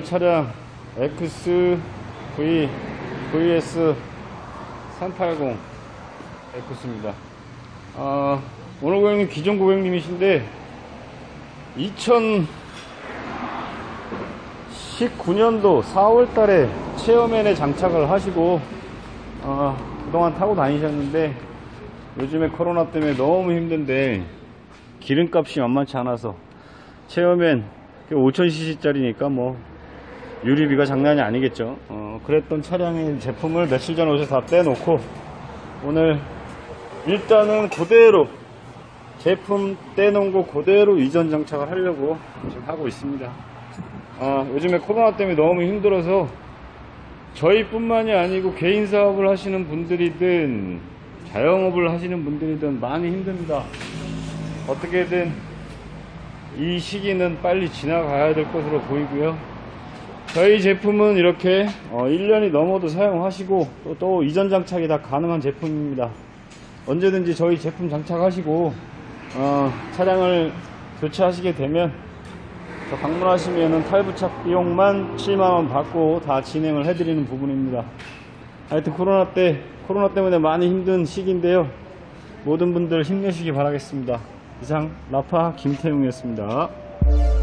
차량 XV VS 380 X입니다. 오늘 고객님 기존 고객님이신데 2019년도 4월달에 체어맨에 장착을 하시고 그동안 타고 다니셨는데 요즘에 코로나 때문에 너무 힘든데 기름값이 만만치 않아서 체어맨 5000cc 짜리니까 뭐 유리비가 장난이 아니겠죠. 그랬던 차량의 제품을 며칠 전에 오셔서 다 떼놓고 오늘 일단은 그대로 제품 떼놓은 거 그대로 이전 장착을 하려고 지금 하고 있습니다. 요즘에 코로나 때문에 너무 힘들어서 저희뿐만이 아니고 개인 사업을 하시는 분들이든 자영업을 하시는 분들이든 많이 힘듭니다. 어떻게든 이 시기는 빨리 지나가야 될 것으로 보이고요. 저희 제품은 이렇게 1년이 넘어도 사용하시고 또 이전 장착이 다 가능한 제품입니다. 언제든지 저희 제품 장착하시고 차량을 교체하시게 되면 저 방문하시면은 탈부착 비용만 7만원 받고 다 진행을 해드리는 부분입니다. 하여튼 코로나 때문에 많이 힘든 시기인데요. 모든 분들 힘내시기 바라겠습니다. 이상 라파 김태웅이었습니다.